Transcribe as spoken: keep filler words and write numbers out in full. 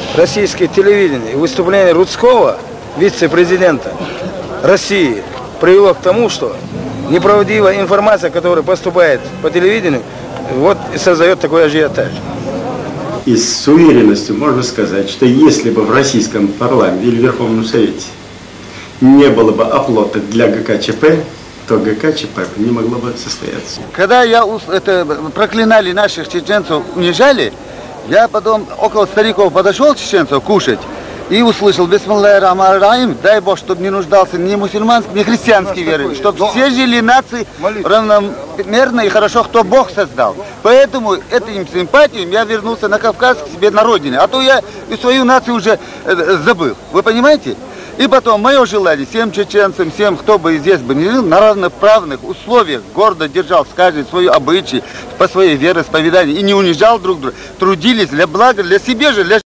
российское телевидение и выступление Рудского, вице-президента России, привело к тому, что неправдивая информация, которая поступает по телевидению, вот и создает такой ажиотаж. И с уверенностью можно сказать, что если бы в российском парламенте или Верховном Совете не было бы оплота для ГКЧП, то ГКЧП не могло бы состояться. Когда я это, проклинали наших чеченцев, унижали, я потом около стариков подошел чеченцев кушать и услышал: бисмиллахи рахмани рахим, дай Бог, чтобы не нуждался ни мусульманский, ни христианский веры, чтобы все жили нации равномерно и хорошо, кто Бог создал. Поэтому этим симпатиям я вернулся на Кавказ к себе на родине, а то я и свою нацию уже забыл. Вы понимаете? И потом, мое желание всем чеченцам, всем, кто бы здесь бы не жил, на равноправных условиях гордо держал каждый свою обычай, по своей вероисповеданию и не унижал друг друга, трудились для блага, для себя же, для